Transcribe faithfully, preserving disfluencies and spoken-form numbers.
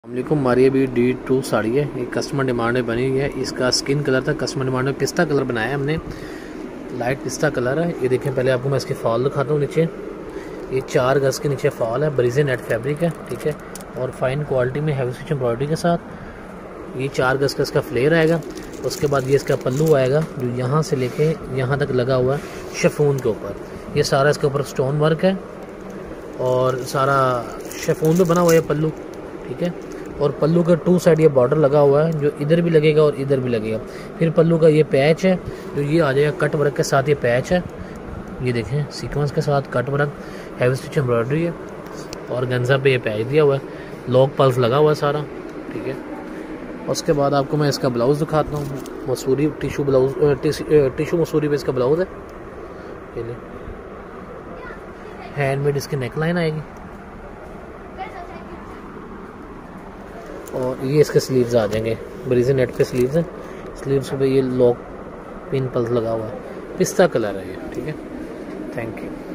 वालेकुम। हमारी अभी डी टू साड़ी है, ये कस्टमर डिमांड में बनी हुई है। इसका स्किन कलर था, कस्टमर डिमांड में पिस्ता कलर बनाया है हमने, लाइट पिस्ता कलर है। ये देखें, पहले आपको मैं इसकी फॉल दिखाता हूँ। नीचे ये चार गज के नीचे फॉल है, ब्रीजे नेट फैब्रिक है, ठीक है, और फाइन क्वालिटी में हैवी स्टिच एम्ब्रॉयडरी के साथ। ये चार गज का इसका फ्लेयर आएगा। उसके बाद ये इसका पल्लू आएगा जो यहाँ से लेके यहाँ तक लगा हुआ है शिफॉन के ऊपर। ये सारा इसके ऊपर स्टोन वर्क है और सारा शिफॉन पे बना हुआ है पल्लू, ठीक है। और पल्लू का टू साइड ये बॉर्डर लगा हुआ है जो इधर भी लगेगा और इधर भी लगेगा। फिर पल्लू का ये पैच है जो ये आ जाएगा कट वर्क के साथ। ये पैच है, ये देखें, सीक्वेंस के साथ cut work, heavy stitch embroidery है और गंजा पे ये पैच दिया हुआ है, लॉक पल्स लगा हुआ है सारा, ठीक है। उसके बाद आपको मैं इसका ब्लाउज़ दिखाता हूँ। Mussoorie tissue blouse, tissue Mussoorie पे इसका ब्लाउज़ है। ये ले, हैंडमेड इसकी नेकलाइन आएगी और ये इसके स्लीव्स आ जाएंगे, ब्रीजे नेट पे स्लीव्स हैं। स्लीव्स पे ये लॉक पिन पल्स लगा हुआ है, पिस्ता कलर है ये, ठीक है। Thank you.